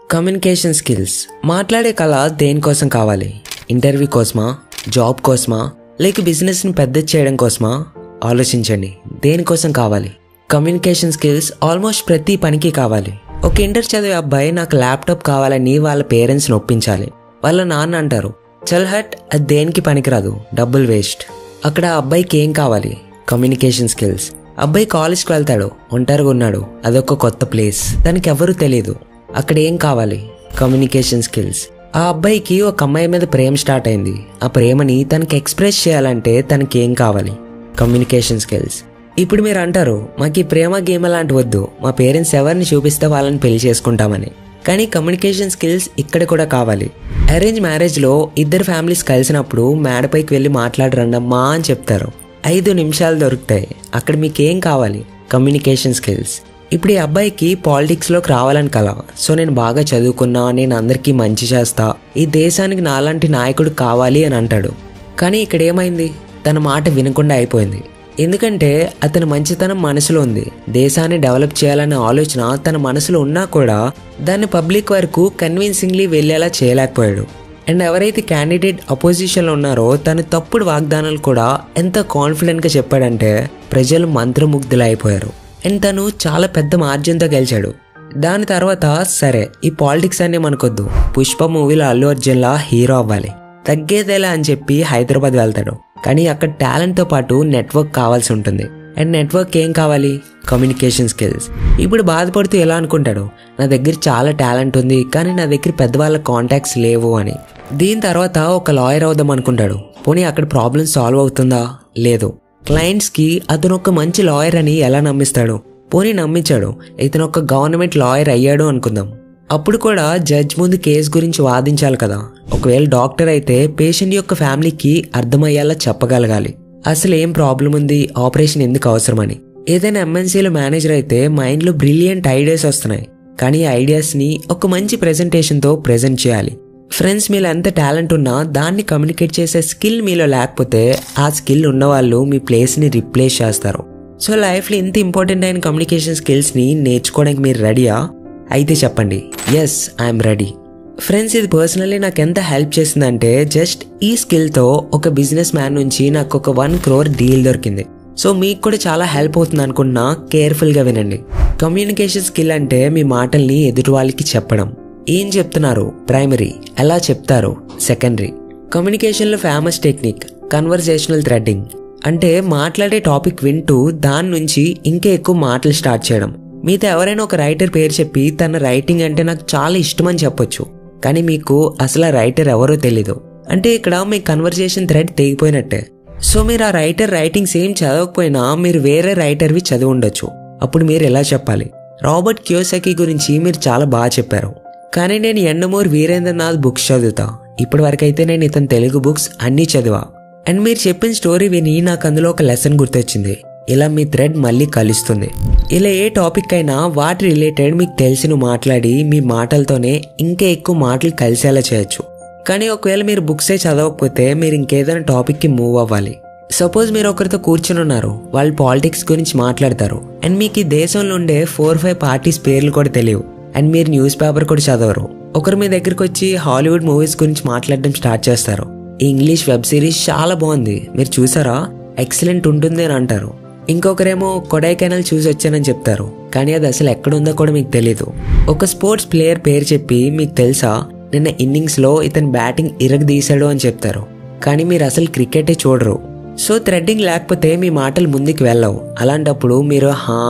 Communication skills మాట్లాడే కళ దేనికోసం కావాలి? ఇంటర్వ్యూ కోసమా, జాబ్ కోసమా, లేక బిజినెస్ని పెద్ద చేయడం కోసమా? ఆలోచించండి, దేనికోసం కావాలి? కమ్యూనికేషన్ స్కిల్స్ ఆల్మోస్ట్ ప్రతి పనికి కావాలి. ఒక ఇంటర్ చదివే అబ్బాయి నాకు ల్యాప్టాప్ కావాలని వాళ్ళ పేరెంట్స్ని ఒప్పించాలి. వాళ్ళ నాన్న అంటారు, చల్ హట్, అది దేనికి పనికిరాదు, డబ్బులు వేస్ట్. అక్కడ ఆ అబ్బాయికి ఏం కావాలి? Communication skills. అబ్బాయి కాలేజ్కి వెళ్తాడు, ఒంటరిగా ఉన్నాడు, అదొక కొత్త ప్లేస్, దానికి ఎవరూ తెలియదు. అక్కడ ఏం కావాలి? Communication skills. ఆ అబ్బాయికి ఒక అమ్మాయి మీద ప్రేమ స్టార్ట్ అయింది. ఆ ప్రేమని తనకి ఎక్స్ప్రెస్ చేయాలంటే తనకి ఏం కావాలి? Communication skills. ఇప్పుడు మీరు అంటారు, మాకు ఈ ప్రేమ గేమ్ అలాంటి వద్దు, మా పేరెంట్స్ ఎవరిని చూపిస్తే వాళ్ళని పెళ్లి చేసుకుంటామని. కానీ కమ్యూనికేషన్ స్కిల్స్ ఇక్కడ కూడా కావాలి. అరేంజ్ మ్యారేజ్లో ఇద్దరు ఫ్యామిలీస్ కలిసినప్పుడు మేడపైకి వెళ్ళి మాట్లాడరండమ్మా అని చెప్తారు. 5 నిమిషాలు దొరుకుతాయి. అక్కడ మీకేం కావాలి? Communication skills. ఇప్పుడు ఈ అబ్బాయికి పాలిటిక్స్లోకి రావాలని కల. సో నేను బాగా చదువుకున్నా, నేను అందరికీ మంచి చేస్తా, ఈ దేశానికి నాలాంటి నాయకుడు కావాలి అని అంటాడు. కానీ ఇక్కడ ఏమైంది? తన మాట వినకుండా అయిపోయింది. ఎందుకంటే అతని మంచితనం మనసులో ఉంది. దేశాన్ని డెవలప్ చేయాలనే ఆలోచన తన మనసులో ఉన్నా కూడా దాన్ని పబ్లిక్ వరకు కన్విన్సింగ్లీ వెళ్ళేలా చేయలేకపోయాడు. అండ్ ఎవరైతే క్యాండిడేట్ అపోజిషన్లో ఉన్నారో తన తప్పుడు వాగ్దానాలు కూడా ఎంత కాన్ఫిడెంట్గా చెప్పాడంటే ప్రజలు మంత్రముగ్ధులైపోయారు. అండ్ తను చాలా పెద్ద మార్జిన్తో గెలిచాడు. దాని తర్వాత సరే ఈ పాలిటిక్స్ అనే మనకొద్దు, పుష్ప మూవీలో అల్లు అర్జున్లా హీరో అవ్వాలి, తగ్గేదేలా అని చెప్పి హైదరాబాద్ వెళ్తాడు. కానీ అక్కడ టాలెంట్తో పాటు నెట్వర్క్ కావాల్సి ఉంటుంది. అండ్ నెట్వర్క్ ఏం కావాలి? Communication skills. ఇప్పుడు బాధపడుతూ ఎలా అనుకుంటాడు, నా దగ్గర చాలా టాలెంట్ ఉంది కానీ నా దగ్గర పెద్దవాళ్ళ కాంటాక్ట్స్ లేవు అని. దీని తర్వాత ఒక లాయర్ అవుదాం అనుకుంటాడు. పోనీ అక్కడ ప్రాబ్లం సాల్వ్ అవుతుందా? లేదు. క్లయింట్స్కి అతను ఒక మంచి లాయర్ అని ఎలా నమ్మిస్తాడు? పోనీ నమ్మించాడు. ఇతను ఒక గవర్నమెంట్ లాయర్ అయ్యాడు అనుకుందాం. అప్పుడు కూడా జడ్జ్ ముందు కేసు గురించి వాదించాలి కదా. ఒకవేళ డాక్టర్ అయితే పేషెంట్ యొక్క ఫ్యామిలీకి అర్థమయ్యేలా చెప్పగలగాలి అసలు ఏం ప్రాబ్లం ఉంది, ఆపరేషన్ ఎందుకు అవసరమని. ఏదైనా ఎంఎన్సీలో మేనేజర్ అయితే మైండ్లో బ్రిలియంట్ ఐడియాస్ వస్తున్నాయి, కానీ ఈ ఐడియాస్ని ఒక మంచి ప్రెజెంటేషన్తో ప్రెజెంట్ చేయాలి. ఫ్రెండ్స్, మీలో ఎంత టాలెంట్ ఉన్నా దాన్ని కమ్యూనికేట్ చేసే స్కిల్ మీలో లేకపోతే ఆ స్కిల్ ఉన్నవాళ్ళు మీ ప్లేస్ని రీప్లేస్ చేస్తారు. సో లైఫ్లో ఇంత ఇంపార్టెంట్ అయిన కమ్యూనికేషన్ స్కిల్స్ని నేర్చుకోవడానికి మీరు రెడీయా? అయితే చెప్పండి, ఎస్ ఐఎమ్ రెడీ. ఫ్రెండ్స్, ఇది పర్సనల్లీ నాకు ఎంత హెల్ప్ చేసిందంటే జస్ట్ ఈ స్కిల్తో ఒక బిజినెస్ మ్యాన్ నుంచి నాకు ఒక 1 crore డీల్ దొరికింది. సో మీకు కూడా చాలా హెల్ప్ అవుతుంది అనుకున్నా, కేర్ఫుల్గా వినండి. కమ్యూనికేషన్ స్కిల్ అంటే మీ మాటల్ని ఎదుటి వాళ్ళకి చెప్పడం. ఏం చెప్తున్నారు? ప్రైమరీ. ఎలా చెప్తారు? సెకండరీ. కమ్యూనికేషన్లో ఫేమస్ టెక్నిక్ కన్వర్జేషనల్ థ్రెడ్డింగ్. అంటే మాట్లాడే టాపిక్ వింటూ దాని నుంచి ఇంకా ఎక్కువ మాటలు స్టార్ట్ చేయడం. మీతో ఎవరైనా ఒక రైటర్ పేరు చెప్పి తన రైటింగ్ అంటే నాకు చాలా ఇష్టమని చెప్పొచ్చు, కానీ మీకు అసలు ఆ రైటర్ ఎవరో తెలీదు. అంటే ఇక్కడ మీ కన్వర్జేషన్ థ్రెడ్ తెగిపోయినట్టే. సో మీరు ఆ రైటర్ రైటింగ్స్ ఏం చదవకపోయినా మీరు వేరే రైటర్వి చదివి ఉండొచ్చు. అప్పుడు మీరు ఎలా చెప్పాలి? రాబర్ట్ కియోసాకి గురించి మీరు చాలా బాగా చెప్పారు, కానీ నేను యండమూరి వీరేంద్రనాథ్ బుక్స్ చదువుతా. ఇప్పటి వరకైతే నేను ఇతని తెలుగు బుక్స్ అన్నీ చదివా. అండ్ మీరు చెప్పిన స్టోరీ విని నాకు అందులో ఒక లెసన్ గుర్తొచ్చింది. ఇలా మీ థ్రెడ్ మళ్ళీ కలుస్తుంది. ఇలా ఏ టాపిక్ అయినా వాటి రిలేటెడ్ మీకు తెలిసిన మాట్లాడి మీ మాటలతోనే ఇంకా ఎక్కువ మాటలు కలిసేలా చేయొచ్చు. కానీ ఒకవేళ మీరు బుక్సే చదవకపోతే మీరు ఇంకేదైనా టాపిక్కి మూవ్ అవ్వాలి. సపోజ్ మీరు ఒకరితో కూర్చుని ఉన్నారు, వాళ్ళు పాలిటిక్స్ గురించి మాట్లాడతారు అండ్ మీకు ఈ దేశంలో ఉండే 4-5 పార్టీస్ పేర్లు కూడా తెలియవు. అండ్ మీరు న్యూస్ పేపర్ కూడా చదవరు. ఒకరు మీ దగ్గరికి వచ్చి హాలీవుడ్ మూవీస్ గురించి మాట్లాడడం స్టార్ట్ చేస్తారు. ఈ ఇంగ్లీష్ వెబ్ సిరీస్ చాలా బాగుంది, మీరు చూసారా, ఎక్సలెంట్ ఉంటుంది అని అంటారు. ఇంకొకరేమో కొడైకెనాల్ చూసి వచ్చానని చెప్తారు, కానీ అది అసలు ఎక్కడుందో కూడా మీకు తెలీదు. ఒక స్పోర్ట్స్ ప్లేయర్ పేరు చెప్పి మీకు తెలుసా, నిన్న ఇన్నింగ్స్లో ఇతను బ్యాటింగ్ ఇరగదీశాడు అని చెప్తారు, కానీ మీరు అసలు క్రికెటే చూడరు. సో థ్రెడ్డింగ్ లేకపోతే మీ మాటలు ముందుకు వెళ్ళవు. అలాంటప్పుడు మీరు హా,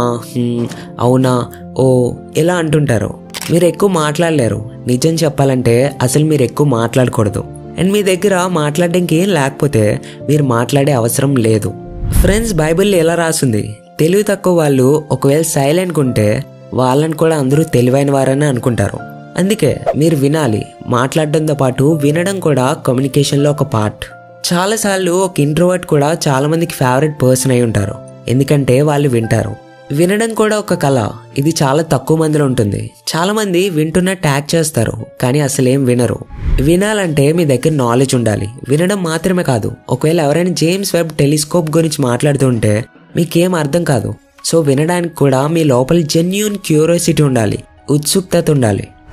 అవునా, ఓ ఇలా అంటుంటారు. మీరు ఎక్కువ మాట్లాడలేరు. నిజం చెప్పాలంటే అసలు మీరు ఎక్కువ మాట్లాడకూడదు. అండ్ మీ దగ్గర మాట్లాడడానికి ఏం లేకపోతే మీరు మాట్లాడే అవసరం లేదు. ఫ్రెండ్స్, బైబిల్లో ఎలా రాసింది, తెలివి తక్కువ వాళ్ళు ఒకవేళ సైలెంట్గా ఉంటే వాళ్ళని కూడా అందరూ తెలివైన వారని అనుకుంటారు. అందుకే మీరు వినాలి. మాట్లాడడంతో పాటు వినడం కూడా కమ్యూనికేషన్లో ఒక పార్ట్. చాలాసార్లు ఒక ఇంట్రోవర్ట్ కూడా చాలా మందికి ఫేవరెట్ పర్సన్ అయి ఉంటారు, ఎందుకంటే వాళ్ళు వింటారు. వినడం కూడా ఒక కళ. ఇది చాలా తక్కువ మందిలో ఉంటుంది. చాలా మంది వింటున్న ట్యాగ్ చేస్తారు, కానీ అసలేం వినరు. వినాలంటే మీ దగ్గర నాలెడ్జ్ ఉండాలి. వినడం మాత్రమే కాదు. ఒకవేళ ఎవరైనా జేమ్స్ వెబ్ టెలిస్కోప్ గురించి మాట్లాడుతుంటే మీకేం అర్థం కాదు. సో వినడానికి కూడా మీ లోపల జెన్యూన్ క్యూరియాసిటీ ఉండాలి, ఉత్సుకత ఉండాలి.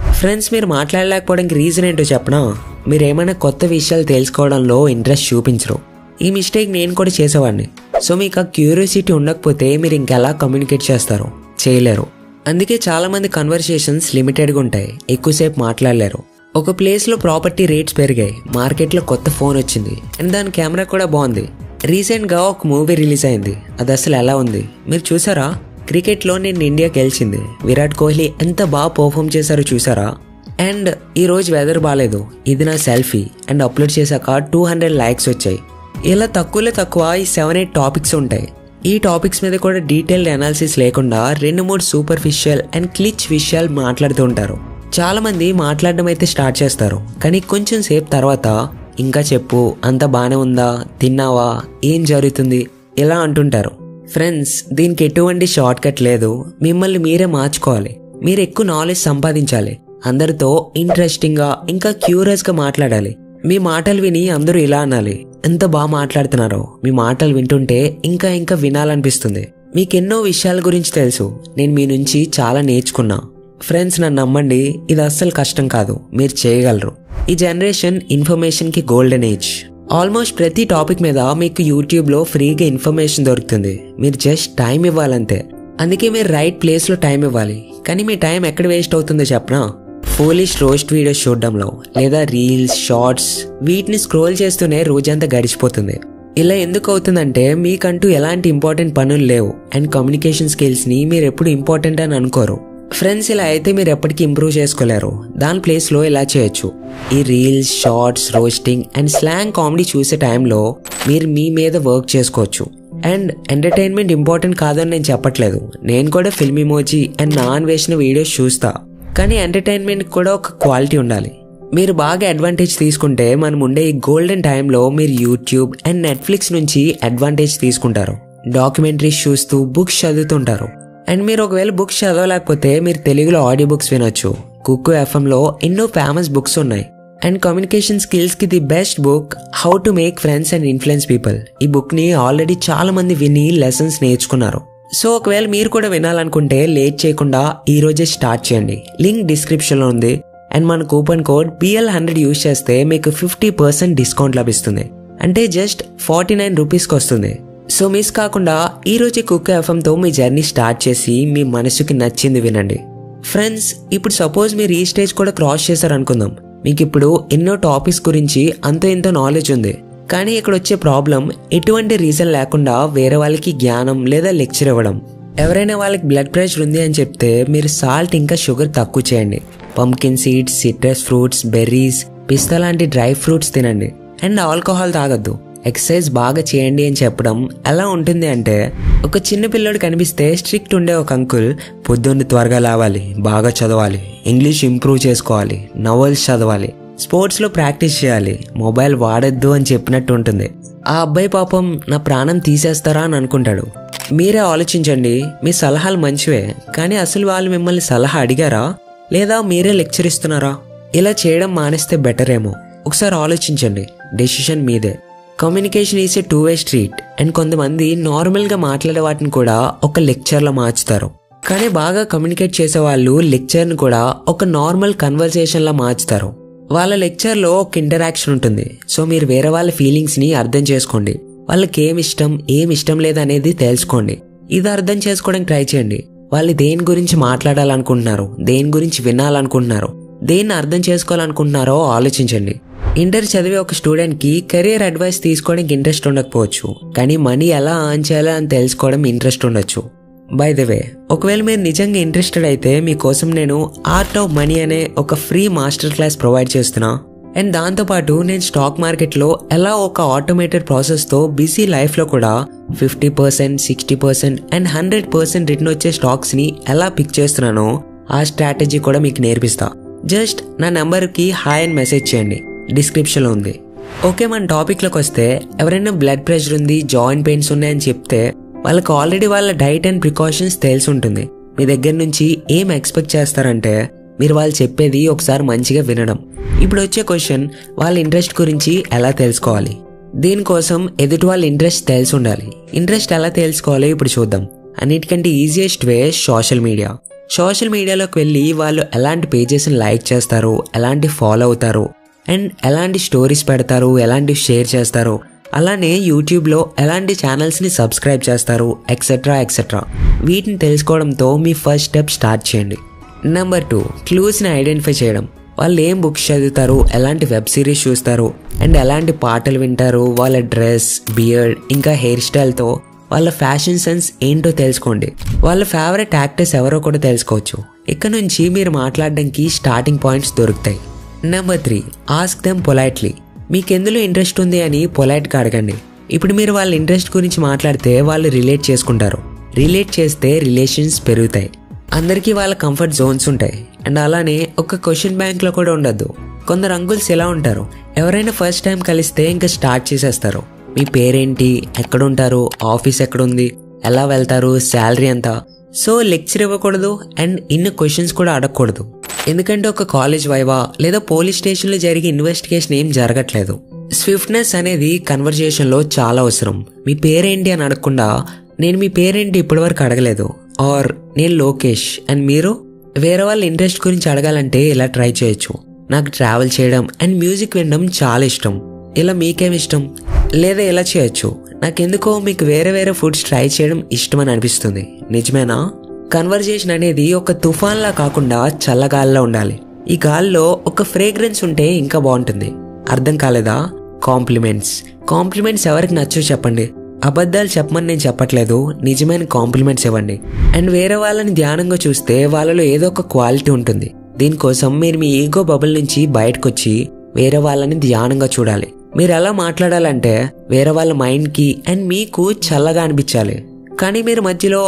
ఫ్రెండ్స్, మీరు మాట్లాడలేకపోవడానికి రీజన్ ఏంటో చెప్పనా? మీరు ఏమైనా కొత్త విషయాలు తెలుసుకోవడంలో ఇంట్రెస్ట్ చూపించరు. ఈ మిస్టేక్ నేను కూడా చేసేవాడిని. సో మీకు ఆ క్యూరియాసిటీ ఉండకపోతే మీరు ఇంకెలా కమ్యూనికేట్ చేస్తారు? చేయలేరు. అందుకే చాలా మంది కన్వర్సేషన్స్ లిమిటెడ్గా ఉంటాయి, ఎక్కువసేపు మాట్లాడలేరు. ఒక ప్లేస్లో ప్రాపర్టీ రేట్స్ పెరిగాయి, మార్కెట్లో కొత్త ఫోన్ వచ్చింది అండ్ దాని కెమెరా కూడా బాగుంది. రీసెంట్గా ఒక మూవీ రిలీజ్ అయింది, అది అసలు ఎలా ఉంది మీరు చూసారా? క్రికెట్లో నేను ఇండియా గెలిచింది, విరాట్ కోహ్లీ ఎంత బాగా పర్ఫామ్ చేశారో చూసారా? అండ్ ఈరోజు వెదర్ బాగాలేదు, ఇది నా సెల్ఫీ అండ్ అప్లోడ్ చేశాక 200 లైక్స్ వచ్చాయి. ఇలా తక్కువలో తక్కువ ఈ 7-8 టాపిక్స్ ఉంటాయి. ఈ టాపిక్స్ మీద కూడా డీటెయిల్డ్ అనాలిసిస్ లేకుండా 2-3 సూపర్ఫిషియల్ అండ్ క్లిచ్ విషయాలు మాట్లాడుతూ ఉంటారు. చాలా మంది మాట్లాడడం అయితే స్టార్ట్ చేస్తారు, కానీ కొంచెం సేపు తర్వాత ఇంకా చెప్పు, అంత బానే ఉందా, తిన్నావా, ఏం జరుగుతుంది ఇలా అంటుంటారు. ఫ్రెండ్స్, దీనికి ఎటువంటి షార్ట్ కట్ లేదు. మిమ్మల్ని మీరే మార్చుకోవాలి. మీరు ఎక్కువ నాలెడ్జ్ సంపాదించాలి. అందరితో ఇంట్రెస్టింగ్గా ఇంకా క్యూరియస్గా మాట్లాడాలి. మీ మాటలు విని అందరూ ఇలా అనాలి, ఎంత బాగా మాట్లాడుతున్నారో. మీ మాటలు వింటుంటే ఇంకా ఇంకా వినాలనిపిస్తుంది. మీకెన్నో విషయాల గురించి తెలుసు, నేను మీ నుంచి చాలా నేర్చుకున్నా. ఫ్రెండ్స్, నన్ను నమ్మండి, ఇది అస్సలు కష్టం కాదు, మీరు చేయగలరు. ఈ జనరేషన్ ఇన్ఫర్మేషన్కి గోల్డెన్ ఏజ్. ఆల్మోస్ట్ ప్రతి టాపిక్ మీద మీకు యూట్యూబ్లో ఫ్రీగా ఇన్ఫర్మేషన్ దొరుకుతుంది. మీరు జస్ట్ టైం ఇవ్వాలంతే. అందుకే మీరు రైట్ ప్లేస్లో టైం ఇవ్వాలి. కానీ మీ టైం ఎక్కడ వేస్ట్ అవుతుందో చెప్పనా? ఫోలిష్ రోస్ట్ వీడియోస్ చూడడంలో, లేదా రీల్స్, షార్ట్స్, వీటిని స్క్రోల్ చేస్తూనే రోజంతా గడిచిపోతుంది. ఇలా ఎందుకు అవుతుందంటే మీకంటూ ఎలాంటి ఇంపార్టెంట్ పనులు లేవు అండ్ కమ్యూనికేషన్ స్కిల్స్ని మీరు ఎప్పుడు ఇంపార్టెంట్ అని అనుకోరు. ఫ్రెండ్స్, ఇలా అయితే మీరు ఎప్పటికీ ఇంప్రూవ్ చేసుకోలేరు. దాని ప్లేస్లో ఇలా చేయొచ్చు. ఈ reels, shorts, roasting and slang comedy చూసే టైంలో మీరు మీ మీద వర్క్ చేసుకోవచ్చు. అండ్ ఎంటర్టైన్మెంట్ ఇంపార్టెంట్ కాదని నేను చెప్పట్లేదు. నేను కూడా ఫిల్మ్ ఇమోజీ అండ్ నాన్ వేసిన వీడియోస్ చూస్తా. కానీ ఎంటర్టైన్మెంట్ కూడా ఒక క్వాలిటీ ఉండాలి. మీరు బాగా అడ్వాంటేజ్ తీసుకుంటే మనం ఉండే ఈ గోల్డెన్ టైంలో మీరు యూట్యూబ్ అండ్ నెట్ఫ్లిక్స్ నుంచి అడ్వాంటేజ్ తీసుకుంటారు. డాక్యుమెంటరీస్ చూస్తూ బుక్స్ చదువుతుంటారు. అండ్ మీరు ఒకవేళ బుక్స్ చదవలేకపోతే మీరు తెలుగులో ఆడియో బుక్స్ వినొచ్చు. కుక్కు ఎఫ్ఎంలో ఎన్నో ఫేమస్ బుక్స్ ఉన్నాయి. అండ్ కమ్యూనికేషన్ స్కిల్స్కి the best book how to make friends and influence people. ఈ బుక్ని ఆల్రెడీ చాలా మంది విని లెసన్స్ నేర్చుకున్నారు. సో ఒకవేళ మీరు కూడా వినాలనుకుంటే లేట్ చేయకుండా ఈ రోజే స్టార్ట్ చేయండి. లింక్ డిస్క్రిప్షన్లో ఉంది. అండ్ మన కూపన్ కోడ్ PL100 యూజ్ చేస్తే మీకు 50% డిస్కౌంట్ లభిస్తుంది. అంటే జస్ట్ 49 రూపీస్కి వస్తుంది. సో మిస్ కాకుండా ఈ రోజు కుక్కు ఎఫ్ఎంతో మీ జర్నీ స్టార్ట్ చేసి మీ మనసుకి నచ్చింది వినండి. ఫ్రెండ్స్, ఇప్పుడు సపోజ్ మీరు ఈ స్టేజ్ కూడా క్రాస్ చేశారనుకుందాం. మీకు ఇప్పుడు ఎన్నో టాపిక్స్ గురించి అంతో ఎంతో నాలెడ్జ్ ఉంది. కానీ ఇక్కడ వచ్చే ప్రాబ్లం, ఎటువంటి రీజన్ లేకుండా వేరే వాళ్ళకి జ్ఞానం లేదా లెక్చర్ ఇవ్వడం. ఎవరైనా వాళ్ళకి బ్లడ్ ప్రెషర్ ఉంది అని చెప్తే మీరు సాల్ట్ ఇంకా షుగర్ తక్కువ చేయండి. Pumpkin seeds, citrus fruits, berries, పిస్తా లాంటి డ్రై ఫ్రూట్స్ తినండి. అండ్ ఆల్కహాల్ తాగొద్దు. ఎక్సర్సైజ్ బాగా చేయండి అని చెప్పడం ఎలా ఉంటుంది అంటే, ఒక చిన్న పిల్లోడు కనిపిస్తే స్ట్రిక్ట్ ఉండే ఒక అంకుల్ పొద్దున్న త్వరగా లేవాలి, బాగా చదవాలి, ఇంగ్లీష్ ఇంప్రూవ్ చేసుకోవాలి, నవల్స్ చదవాలి, స్పోర్ట్స్లో ప్రాక్టీస్ చేయాలి, మొబైల్ వాడొద్దు అని చెప్పినట్టు ఉంటుంది. ఆ అబ్బాయి పాపం నా ప్రాణం తీసేస్తారా అని అనుకుంటాడు. మీరే ఆలోచించండి. మీ సలహాలు మంచివే, కానీ అసలు వాళ్ళు మిమ్మల్ని సలహా అడిగారా లేదా మీరే లెక్చర్ ఇస్తున్నారా? ఇలా చేయడం మానేస్తే బెటర్ ఏమో. ఒకసారి ఆలోచించండి. డెసిషన్ మీదే. Communication is a 2-way street. And కొంతమంది నార్మల్గా మాట్లాడే వాటిని కూడా ఒక లెక్చర్లో మార్చుతారు. కానీ బాగా కమ్యూనికేట్ చేసే వాళ్ళు లెక్చర్ని కూడా ఒక నార్మల్ కన్వర్సేషన్లా మార్చుతారు. వాళ్ళ లెక్చర్లో ఒక ఇంటరాక్షన్ ఉంటుంది. సో మీరు వేరే వాళ్ళ ఫీలింగ్స్ని అర్థం చేసుకోండి. వాళ్ళకి ఏమి ఇష్టం లేదనేది తెలుసుకోండి. ఇది అర్థం చేసుకోవడానికి ట్రై చేయండి. వాళ్ళు దేని గురించి మాట్లాడాలనుకుంటున్నారు, దేని గురించి వినాలనుకుంటున్నారు, దేన్ని అర్థం చేసుకోవాలనుకుంటున్నారో ఆలోచించండి. ఇంటర్ చదివే ఒక స్టూడెంట్కి కెరీర్ అడ్వైస్ తీసుకోవడానికి ఇంట్రెస్ట్ ఉండకపోవచ్చు, కానీ మనీ ఎలా ఎర్న్ చేయాలో అని తెలుసుకోవడం ఇంట్రెస్ట్ ఉండొచ్చు. బై ద వే, ఒకవేళ మీరు నిజంగా ఇంట్రెస్టెడ్ అయితే మీకోసం నేను ఆర్ట్ ఆఫ్ మనీ అనే ఒక ఫ్రీ మాస్టర్ క్లాస్ ప్రొవైడ్ చేస్తున్నా. అండ్ దాంతోపాటు నేను స్టాక్ మార్కెట్లో ఎలా ఒక ఆటోమేటెడ్ ప్రాసెస్తో బిజీ లైఫ్లో కూడా 50%, 60% అండ్ 100% రిటర్న్ వచ్చే స్టాక్స్ని ఎలా పిక్ చేస్తున్నానో ఆ స్ట్రాటజీ కూడా మీకు నేర్పిస్తా. జస్ట్ నా నెంబర్కి హాయ్ అని మెసేజ్ చేయండి, డిస్క్రిప్షన్లో ఉంది. ఓకే, మన టాపిక్లోకి వస్తే, ఎవరైనా బ్లడ్ ప్రెషర్ ఉంది, జాయింట్ పెయిన్స్ ఉన్నాయని చెప్తే వాళ్ళకి ఆల్రెడీ వాళ్ళ డైట్ అండ్ ప్రికాషన్స్ తెలిసి ఉంటుంది. మీ దగ్గర నుంచి ఏం ఎక్స్పెక్ట్ చేస్తారంటే మీరు వాళ్ళు చెప్పేది ఒకసారి మంచిగా వినడం. ఇప్పుడు వచ్చే క్వశ్చన్, వాళ్ళ ఇంట్రెస్ట్ గురించి ఎలా తెలుసుకోవాలి? దీనికోసం ఎదుటి వాళ్ళ ఇంట్రెస్ట్ తెలిసి ఉండాలి. ఇంట్రెస్ట్ ఎలా తెలుసుకోవాలో ఇప్పుడు చూద్దాం. అన్నిటికంటే easiest way social media. Social మీడియాలోకి వెళ్ళి వాళ్ళు ఎలాంటి పేజెస్ని లైక్ చేస్తారు, ఎలాంటి ఫాలో అవుతారు, అండ్ ఎలాంటి స్టోరీస్ పెడతారు, ఎలాంటివి షేర్ చేస్తారు, అలానే యూట్యూబ్లో ఎలాంటి ఛానల్స్ని సబ్స్క్రైబ్ చేస్తారు, ఎక్సెట్రా ఎక్సెట్రా. వీటిని తెలుసుకోవడంతో మీ ఫస్ట్ స్టెప్ స్టార్ట్ చేయండి. నెంబర్ 2, క్లూస్ని ఐడెంటిఫై చేయడం. వాళ్ళు ఏం బుక్స్ చదువుతారు, ఎలాంటి వెబ్ సిరీస్ చూస్తారు, అండ్ ఎలాంటి పాటలు వింటారు, వాళ్ళ డ్రెస్, బియర్డ్, ఇంకా హెయిర్ స్టైల్తో వాళ్ళ ఫ్యాషన్ సెన్స్ ఏంటో తెలుసుకోండి. వాళ్ళ ఫేవరెట్ యాక్టర్స్ ఎవరో కూడా తెలుసుకోవచ్చు. ఇక్కడ నుంచి మీరు మాట్లాడడానికి స్టార్టింగ్ పాయింట్స్ దొరుకుతాయి. Number 3, ask them politely. మీకు ఎందులో ఇంట్రెస్ట్ ఉంది అని పొలైట్గా అడగండి. ఇప్పుడు మీరు వాళ్ళ ఇంట్రెస్ట్ గురించి మాట్లాడితే వాళ్ళు రిలేట్ చేసుకుంటారు. రిలేట్ చేస్తే రిలేషన్స్ పెరుగుతాయి. అందరికీ వాళ్ళ కంఫర్ట్ జోన్స్ ఉంటాయి. అండ్ అలానే ఒక క్వశ్చన్ బ్యాంక్లో కూడా ఉండద్దు. కొందరు అంకుల్స్ ఎలా ఉంటారు, ఎవరైనా ఫస్ట్ టైం కలిస్తే ఇంకా స్టార్ట్ చేసేస్తారు. మీ పేరేంటి, ఎక్కడుంటారు, ఆఫీస్ ఎక్కడుంది, ఎలా వెళ్తారు, శాలరీ ఎంత. సో లెక్చర్ ఇవ్వకూడదు అండ్ ఇన్ని క్వశ్చన్స్ కూడా అడగకూడదు. ఎందుకంటే ఒక కాలేజ్ వైవా లేదా పోలీస్ స్టేషన్లో జరిగే ఇన్వెస్టిగేషన్ ఏం జరగట్లేదు. స్విఫ్ట్నెస్ అనేది కన్వర్జేషన్లో చాలా అవసరం. మీ పేరేంటి అని అడగకుండా నేను మీ పేరేంటి ఇప్పటివరకు అడగలేదు, ఆర్ నేను లోకేష్ అండ్ మీరు, వేరే వాళ్ళ ఇంట్రెస్ట్ గురించి అడగాలంటే ఇలా ట్రై చేయొచ్చు. నాకు ట్రావెల్ చేయడం అండ్ మ్యూజిక్ వినడం చాలా ఇష్టం, ఇలా మీకేం ఇష్టం, లేదా ఇలా చేయొచ్చు. నాకెందుకో మీకు వేరే వేరే ఫుడ్స్ ట్రై చేయడం ఇష్టమని అనిపిస్తుంది. నిజమేనా? కన్వర్జేషన్ అనేది ఒక తుఫాన్లా కాకుండా చల్లగాల్లో ఉండాలి. ఈ గాల్లో ఒక ఫ్రేగ్రెన్స్ ఉంటే ఇంకా బాగుంటుంది. అర్థం కాలేదా? కాంప్లిమెంట్స్ ఎవరికి నచ్చో చెప్పండి. అబద్ధాలు చెప్పమని నేను చెప్పట్లేదు, నిజమైన కాంప్లిమెంట్స్ ఇవ్వండి. అండ్ వేరే వాళ్ళని ధ్యానంగా చూస్తే వాళ్ళలో ఏదో ఒక క్వాలిటీ ఉంటుంది. దీనికోసం మీరు మీ ఈగో బబుల్ నుంచి బయటకు వచ్చి వేరే వాళ్ళని ధ్యానంగా చూడాలి. మీరు ఎలా మాట్లాడాలంటే వేరే వాళ్ళ మైండ్కి అండ్ మీకు చల్లగా అనిపించాలి. కానీ మీరు మధ్యలో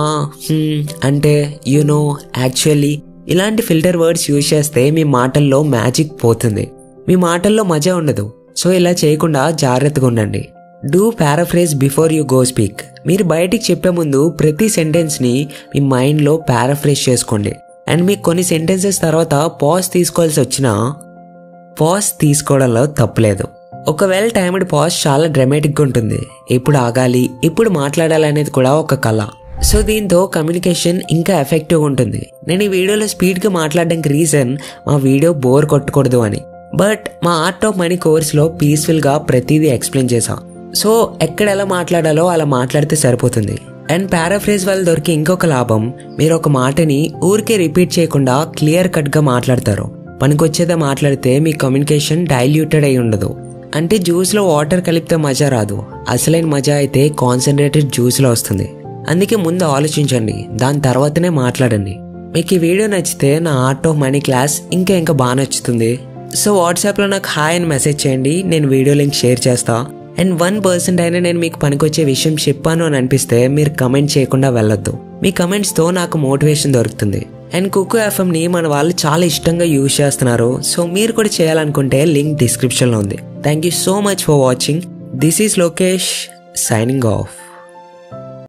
అంటే యునో, యాక్చువల్లీ ఇలాంటి ఫిల్టర్ వర్డ్స్ యూజ్ చేస్తే మీ మాటల్లో మ్యాజిక్ పోతుంది, మీ మాటల్లో మజా ఉండదు. సో ఇలా చేయకుండా జాగ్రత్తగా ఉండండి. Do paraphrase before you go speak. మీరు బయటికి చెప్పే ముందు ప్రతి సెంటెన్స్ని మీ మైండ్లో పారాఫ్రేజ్ చేసుకోండి. అండ్ మీకు కొన్ని సెంటెన్సెస్ తర్వాత పాజ్ తీసుకోవాల్సి వచ్చినా పాజ్ తీసుకోవడంలో తప్పులేదు. ఒక వెల్ టైమ్డ్ పాజ్ చాలా డ్రామాటిక్గా ఉంటుంది. ఎప్పుడు ఆగాలి, ఎప్పుడు మాట్లాడాలి అనేది కూడా ఒక కళ. సో దీంతో కమ్యూనికేషన్ ఇంకా ఎఫెక్టివ్గా ఉంటుంది. నేను ఈ వీడియోలో స్పీడ్గా మాట్లాడడానికి రీజన్ మా వీడియో బోర్ కొట్టకూడదు అని. బట్ మా ఆర్ట్ ఆఫ్ మనీ కోర్స్లో పీస్ఫుల్గా ప్రతిదీ ఎక్స్ప్లెయిన్ చేసాం. సో ఎక్కడ ఎలా మాట్లాడాలో అలా మాట్లాడితే సరిపోతుంది. అండ్ పారాఫ్రేజ్ వల్ల దొరికే ఇంకొక లాభం, మీరు ఒక మాటని ఊరికే రిపీట్ చేయకుండా క్లియర్ కట్గా మాట్లాడతారు. పనికొచ్చేదా మాట్లాడితే మీ కమ్యూనికేషన్ డైల్యూటెడ్ అయి ఉండదు. అంటే జ్యూస్లో వాటర్ కలిపితే మజా రాదు, అసలైన మజా అయితే కాన్సన్ట్రేటెడ్ జ్యూస్లో వస్తుంది. అందుకే ముందు ఆలోచించండి, దాని తర్వాతనే మాట్లాడండి. మీకు ఈ వీడియో నచ్చితే నా ఆర్ట్ ఆఫ్ మనీ క్లాస్ ఇంకా బాగా నచ్చుతుంది. సో వాట్సాప్లో నాకు హాయ్ అని మెసేజ్ చేయండి, నేను వీడియో లింక్ షేర్ చేస్తా. అండ్ 1% అయినా నేను మీకు పనికొచ్చే విషయం చెప్పాను అని అనిపిస్తే మీరు కమెంట్ చేయకుండా వెళ్ళొద్దు. మీ కమెంట్స్తో నాకు మోటివేషన్ దొరుకుతుంది. అండ్ కుకు ఎఫ్ఎంని మన వాళ్ళు చాలా ఇష్టంగా యూజ్ చేస్తున్నారు. సో మీరు కూడా చేయాలనుకుంటే లింక్ డిస్క్రిప్షన్లో ఉంది. Thank you so much for watching. This is Lokesh signing of.